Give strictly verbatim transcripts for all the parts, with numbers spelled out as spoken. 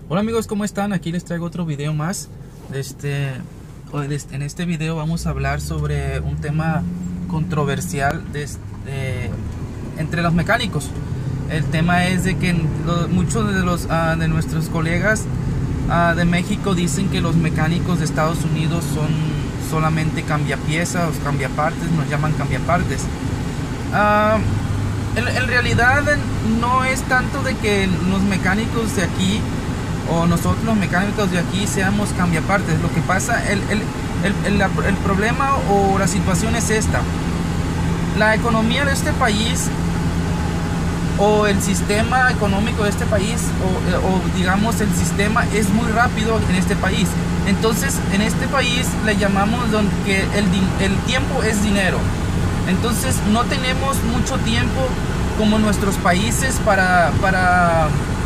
Hola amigos, ¿cómo están? Aquí les traigo otro video más. Este, en este video vamos a hablar sobre un tema controversial de, de, entre los mecánicos. El tema es de que lo, muchos de, los, uh, de nuestros colegas uh, de México dicen que los mecánicos de Estados Unidos son solamente cambiapiezas o cambiapartes, nos llaman cambiapartes. Uh, en, en realidad no es tanto de que los mecánicos de aquí o nosotros los mecánicos de aquí seamos cambiapartes. Lo que pasa, el, el, el, el, el problema o la situación es esta: la economía de este país o el sistema económico de este país o, o digamos el sistema es muy rápido en este país. Entonces en este país le llamamos que el, el tiempo es dinero. Entonces no tenemos mucho tiempo como nuestros países para para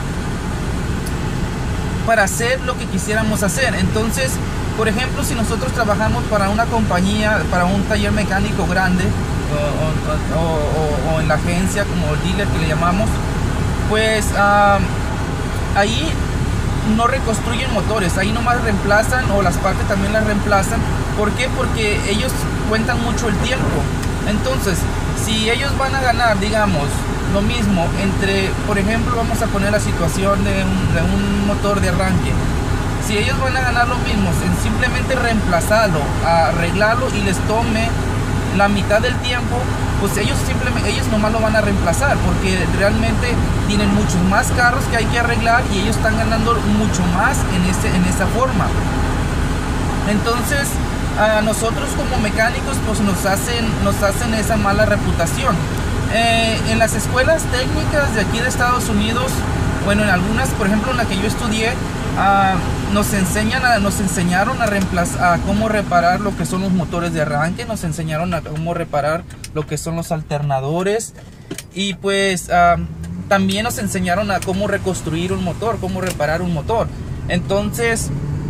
para hacer lo que quisiéramos hacer. Entonces, por ejemplo, si nosotros trabajamos para una compañía, para un taller mecánico grande o, o, o, o en la agencia como dealer que le llamamos, pues uh, ahí no reconstruyen motores, ahí nomás reemplazan, o las partes también las reemplazan. ¿Por qué? Porque ellos cuentan mucho el tiempo. Entonces, si ellos van a ganar, digamos, lo mismo entre, por ejemplo, vamos a poner la situación de un, de un motor de arranque. Si ellos van a ganar lo mismo en simplemente reemplazarlo, arreglarlo y les tome la mitad del tiempo, pues ellos simplemente, ellos nomás lo van a reemplazar, porque realmente tienen muchos más carros que hay que arreglar y ellos están ganando mucho más en, ese, en esa forma. Entonces, a nosotros como mecánicos pues nos hacen, nos hacen esa mala reputación. Eh, en las escuelas técnicas de aquí de Estados Unidos, bueno, en algunas, por ejemplo en la que yo estudié, uh, nos enseñan a, nos enseñaron a reemplazar, a cómo reparar lo que son los motores de arranque, nos enseñaron a cómo reparar lo que son los alternadores, y pues uh, también nos enseñaron a cómo reconstruir un motor, cómo reparar un motor. Entonces,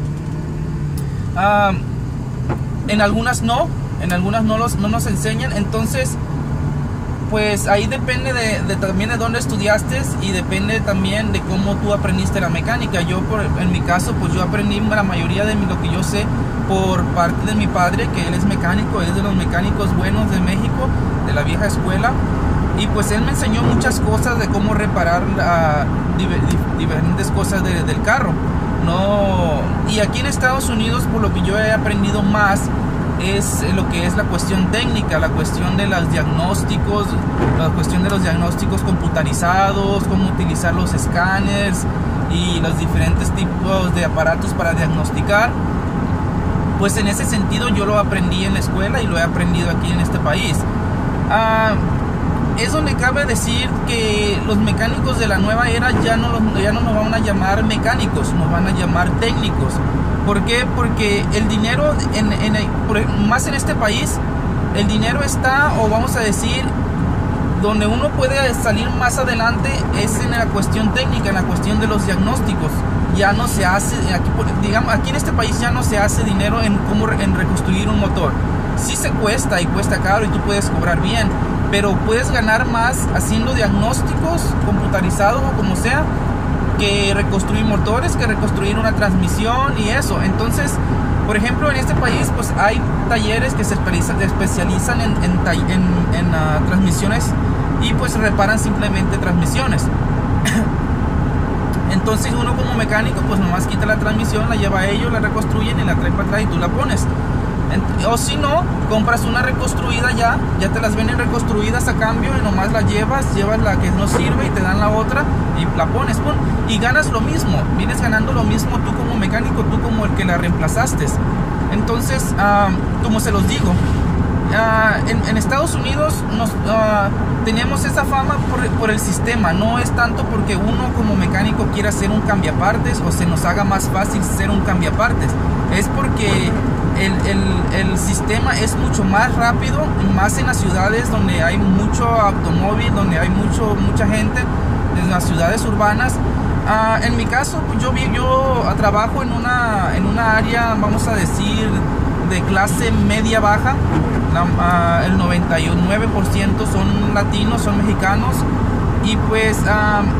uh, en algunas no, en algunas no, los, no nos enseñan. Entonces, pues ahí depende de, de también de dónde estudiaste y depende también de cómo tú aprendiste la mecánica. Yo, por, en mi caso, pues yo aprendí la mayoría de lo que yo sé por parte de mi padre, que él es mecánico, él es de los mecánicos buenos de México, de la vieja escuela. Y pues él me enseñó muchas cosas de cómo reparar uh, diver, diferentes cosas de, del carro. No, y aquí en Estados Unidos, por lo que yo he aprendido más, es lo que es la cuestión técnica, la cuestión de los diagnósticos, la cuestión de los diagnósticos computarizados, cómo utilizar los escáneres y los diferentes tipos de aparatos para diagnosticar. Pues en ese sentido yo lo aprendí en la escuela y lo he aprendido aquí en este país. Uh, es donde cabe decir que los mecánicos de la nueva era ya no, los, ya no nos van a llamar mecánicos, nos van a llamar técnicos. ¿Por qué? Porque el dinero, en, en, más en este país, el dinero está, o vamos a decir, donde uno puede salir más adelante es en la cuestión técnica, en la cuestión de los diagnósticos. Ya no se hace, aquí, digamos, aquí en este país ya no se hace dinero en, cómo, en reconstruir un motor. Sí se cuesta y cuesta caro y tú puedes cobrar bien, pero puedes ganar más haciendo diagnósticos computarizados o como sea, que reconstruir motores, que reconstruir una transmisión y eso. Entonces, por ejemplo, en este país pues hay talleres que se especializan en, en, en, en uh, transmisiones y pues reparan simplemente transmisiones. Entonces uno como mecánico pues nomás quita la transmisión, la lleva a ellos, la reconstruyen y la traen para atrás y tú la pones. O si no, compras una reconstruida ya, ya te las vienen reconstruidas a cambio y nomás la llevas, llevas la que no sirve y te dan la otra y la pones, pum, y ganas lo mismo, vienes ganando lo mismo tú como mecánico, tú como el que la reemplazaste. Entonces, uh, como se los digo, uh, en, en Estados Unidos nos, uh, tenemos esa fama por, por el sistema, no es tanto porque uno como mecánico quiera ser un cambiapartes o se nos haga más fácil ser un cambiapartes, es porque El, el, el sistema es mucho más rápido, más en las ciudades donde hay mucho automóvil, donde hay mucho, mucha gente, en las ciudades urbanas. Uh, en mi caso, yo, yo trabajo en una, en una área, vamos a decir, de clase media baja. La, uh, el noventa y nueve por ciento son latinos, son mexicanos. Y pues uh,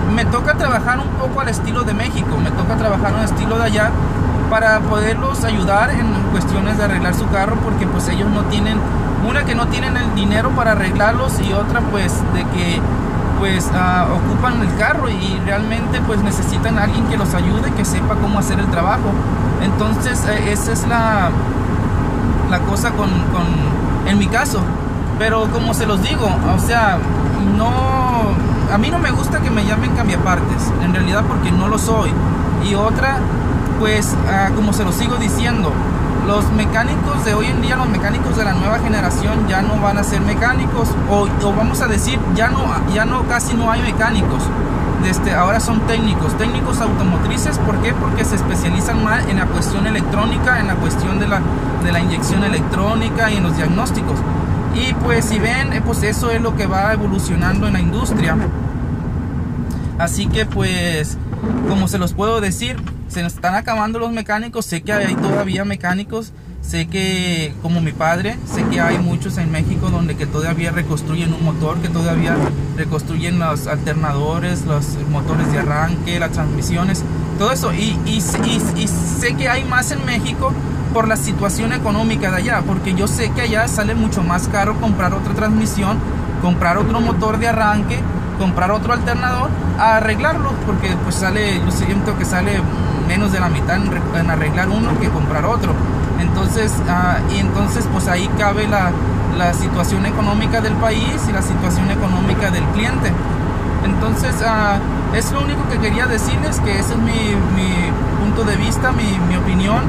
me toca trabajar un poco al estilo de México, me toca trabajar un estilo de allá para poderlos ayudar en cuestiones de arreglar su carro, porque pues ellos no tienen, una que no tienen el dinero para arreglarlos, y otra pues de que pues uh, ocupan el carro y realmente pues necesitan a alguien que los ayude, que sepa cómo hacer el trabajo. Entonces eh, esa es la, la cosa con, con, en mi caso. Pero como se los digo, o sea, no, a mí no me gusta que me llamen cambiapartes, en realidad, porque no lo soy. Y otra, pues uh, como se los sigo diciendo, los mecánicos de hoy en día, los mecánicos de la nueva generación ya no van a ser mecánicos, o, o vamos a decir, ya no, ya no, casi no hay mecánicos. Este, ahora son técnicos, técnicos automotrices. ¿Por qué? Porque se especializan más en la cuestión electrónica, en la cuestión de la, de la inyección electrónica y en los diagnósticos. Y pues si ven, pues eso es lo que va evolucionando en la industria. Así que pues, como se los puedo decir, se nos están acabando los mecánicos. Sé que hay todavía mecánicos, sé que, como mi padre, sé que hay muchos en México donde que todavía reconstruyen un motor, que todavía reconstruyen los alternadores, los motores de arranque, las transmisiones, todo eso. Y, y, y, y sé que hay más en México por la situación económica de allá, porque yo sé que allá sale mucho más caro comprar otra transmisión, comprar otro motor de arranque, comprar otro alternador, a arreglarlo, porque pues sale, yo siento que sale menos de la mitad en, en arreglar uno que comprar otro. Entonces, uh, y entonces pues ahí cabe la, la situación económica del país y la situación económica del cliente. Entonces, uh, es lo único que quería decirles, que ese es mi, mi punto de vista, mi, mi opinión.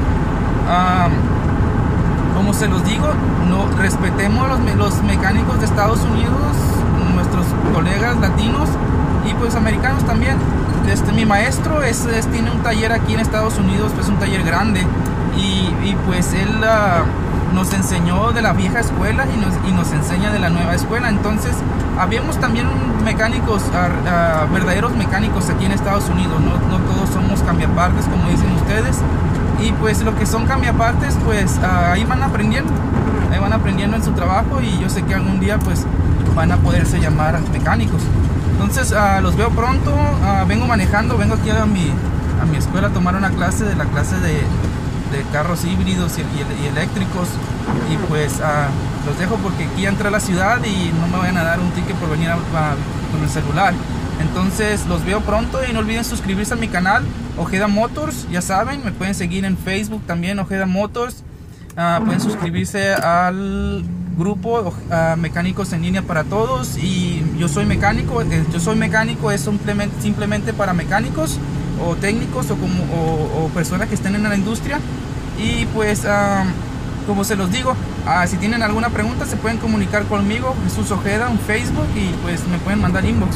Uh, como se los digo, no, respetemos los, los mecánicos de Estados Unidos, nuestros colegas latinos y pues americanos también. Este, mi maestro es, es, tiene un taller aquí en Estados Unidos, pues un taller grande, y, y pues él uh, nos enseñó de la vieja escuela y nos, y nos enseña de la nueva escuela. Entonces habíamos también mecánicos, uh, uh, verdaderos mecánicos aquí en Estados Unidos, no, no todos somos cambiapartes como dicen ustedes. Y pues lo que son cambiapartes, pues uh, ahí van aprendiendo, ahí van aprendiendo en su trabajo, y yo sé que algún día pues van a poderse llamar mecánicos. Entonces uh, los veo pronto. Uh, vengo manejando, vengo aquí a mi, a mi escuela a tomar una clase de la clase de, de carros híbridos y, y, y eléctricos, y pues uh, los dejo porque aquí entré a la ciudad y no me vayan a dar un ticket por venir a, a, con el celular. Entonces los veo pronto, y no olviden suscribirse a mi canal Ojeda Motors. Ya saben, me pueden seguir en Facebook también, Ojeda Motors. Uh, pueden suscribirse al grupo uh, Mecánicos en Línea para Todos. Y yo soy mecánico, eh, yo soy mecánico es simplemente, simplemente para mecánicos o técnicos o, como, o, o personas que estén en la industria. Y pues uh, como se los digo, uh, si tienen alguna pregunta se pueden comunicar conmigo, Jesús Ojeda en Facebook, y pues me pueden mandar inbox.